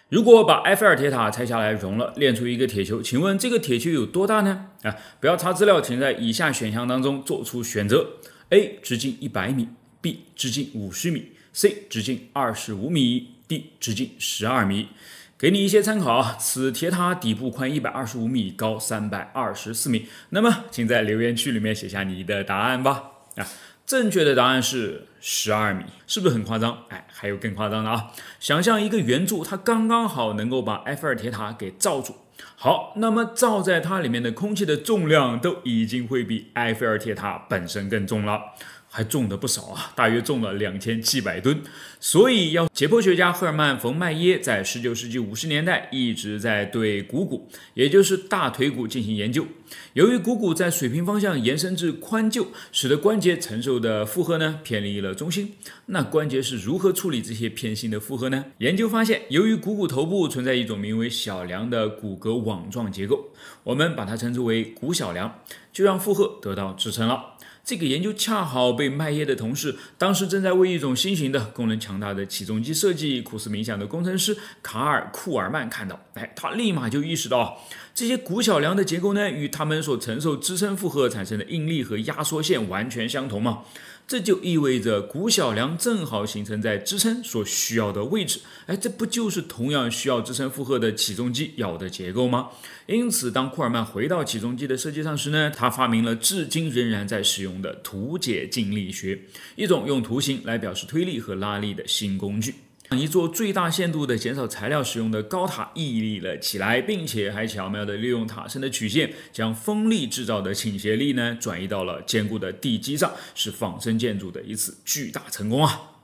如果把埃菲尔铁塔拆下来熔了，炼出一个铁球，请问这个铁球有多大呢？不要查资料，请在以下选项当中做出选择 ：A. 直径100米 ，B. 直径50米 ，C. 直径25米 ，D. 直径12米。给你一些参考啊，此铁塔底部宽125米，高324米。那么，请在留言区里面写下你的答案吧。正确的答案是12米，是不是很夸张？还有更夸张的啊！想象一个圆柱，它刚刚好能够把埃菲尔铁塔给罩住。好，那么罩在它里面的空气的重量都已经会比埃菲尔铁塔本身更重了。还重的不少啊，大约重了2700吨。所以解剖学家赫尔曼·冯·麦耶在19世纪50年代一直在对股骨，也就是大腿骨进行研究。由于股骨在水平方向延伸至髋臼，使得关节承受的负荷呢偏离了中心。那关节是如何处理这些偏心的负荷呢？研究发现，由于股骨头部存在一种名为小梁的骨骼网状结构，我们把它称之为骨小梁，就让负荷得到支撑了。这个研究恰好被麦耶的同事，当时正在为一种新型的功能强大的起重机设计苦思冥想的工程师卡尔·库尔曼看到，他立马就意识到，这些骨小梁的结构呢，与他们所承受支撑负荷产生的应力和压缩线完全相同嘛。这就意味着骨小梁正好形成在支撑所需要的位置，这不就是同样需要支撑负荷的起重机要的结构吗？因此，当库尔曼回到起重机的设计上时呢，他发明了至今仍然在使用的图解静力学，一种用图形来表示推力和拉力的新工具。一座最大限度的减少材料使用的高塔屹立了起来，并且还巧妙地利用塔身的曲线，将风力制造的倾斜力呢转移到了坚固的地基上，是仿生建筑的一次巨大成功啊！